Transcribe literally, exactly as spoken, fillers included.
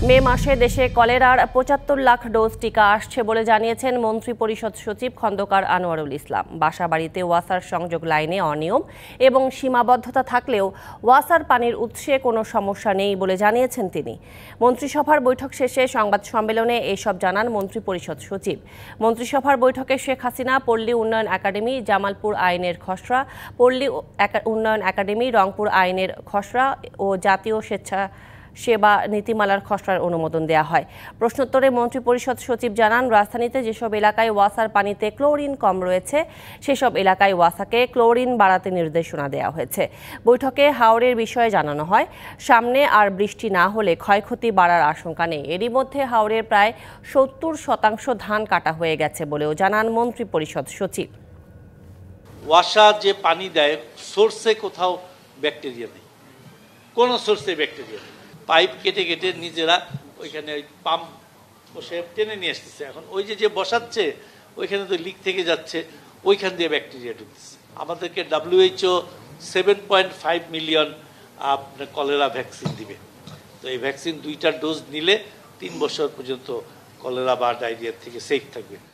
মে মাসে দেশে কলেরার পঁচাত্তর লাখ ডোজ টিকা আসছে বলে জানিয়েছেন মন্ত্রী পরিষদ সচিব খন্দকার আনোয়ারুল ইসলাম। বাসাবাড়িতে ওয়াসার সংযোগ লাইনে অনিয়ম এবং সীমাবদ্ধতা থাকলেও ওয়াসার পানির উৎসে কোনো সমস্যা নেই বলে জানিয়েছেন তিনি। মন্ত্রিসভার বৈঠক শেষে সংবাদ সম্মেলনে এসব জানান মন্ত্রী পরিষদ সচিব। মন্ত্রিসভার বৈঠকে শেখ হাসিনা পল্লী উন্নয়ন একাডেমি, জামালপুর আইনের খসড়া, পল্লী উন্নয়ন একাডেমি, রংপুর আইনের খসড়া ও জাতীয় স্বেচ্ছা সেবা নীতিমালার খসড়ার অনুমোদন দেওয়া হয়। প্রশ্নোত্তরে মন্ত্রী পরিষদ সচিব জানান, রাজধানীতে যেসব এলাকায় ওয়াসার পানিতে ক্লোরিন কম রয়েছে সেসব এলাকায় ওয়াসাকে ক্লোরিন বাড়াতে নির্দেশনা দেওয়া হয়েছে। বৈঠকে হাওরের বিষয়ে জানানো হয়, সামনে আর বৃষ্টি না হলে ক্ষয়ক্ষতি বাড়ার আশঙ্কা নেই। এরই মধ্যে হাওরের প্রায় সত্তর শতাংশ ধান কাটা হয়ে গেছে বলেও জানান মন্ত্রী পরিষদ সচিব। ওয়াসা যে পানি দেয়, সোর্সে কোথাও ব্যাকটেরিয়া নেই, কোনো সোর্সে ব্যাকটেরিয়া নেই। পাইপ কেটে কেটে নিজেরা ওইখানে ওই পাম্প বসে টেনে নিয়ে আসতেছে। এখন ওই যে যে বসাচ্ছে ওইখানে তো লিক থেকে যাচ্ছে, ওইখান দিয়ে ব্যাকটেরিয়া ঢুকতেছে। আমাদেরকে WHO seven point five million আপনার কলেরা ভ্যাকসিন দিবে। তো এই ভ্যাকসিন দুইটা ডোজ নিলে তিন বছর পর্যন্ত কলেরা বা ডায়রিয়ার থেকে সেফ থাকবে।